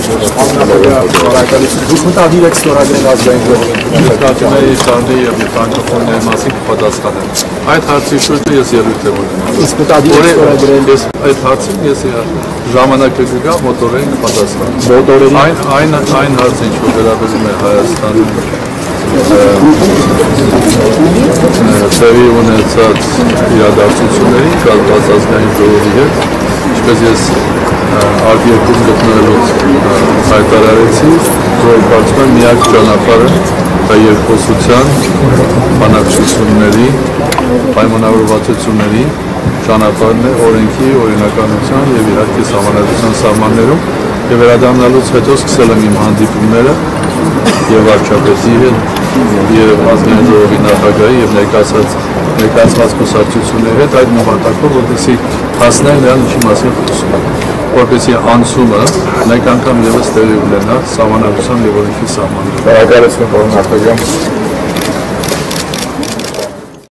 Դուք մտադիր եք ստորագրել ազգային ժողովի։ Մտադիրների շարժի եւ ֆրանկոֆոնների մասին կպատասխանեմ։ Այդ հարցի շուրջ ես ելույթ եմ ունենում։ Իսկ մտադիր եք ստորագրել այդ հարցին ես ժամանակը կգա մոտորեն կպատասխանեմ։ մոտորերի Այն հարցը ինչ որ վերաբերում է Հայաստանում տեղի ունեցած իրադարձություններին կազմված ազգային ժողովի հետ, ինչպես ես արտերկրում գտնվելուց հայտարարեցի, որ կարծում եմ միակ ճանապարհը երկխոսության, բանակցությունների, պայմանավորվածությունների ճանապարհն է օրենքի, օրինականության եւ իհարկե սահմանադրության սահմաններում եւ վերադառնալուց հետո սկսել եմ իմ հանդիպումները եւ վարչապետի հետ եւ ազգային ժողովի նախագահի եւ ներկայացված կուսակցությունների հետ այդ նպատակով, որպեսզի հասնել նրան ինչի մասին խոսում եմ, որպեսզի անցումը մեկ անգամ եւս տեղի ունենա սահմանադրության եւ օրենքի սահմաններում։ Շնորհակալություն, պարոն նախագահ։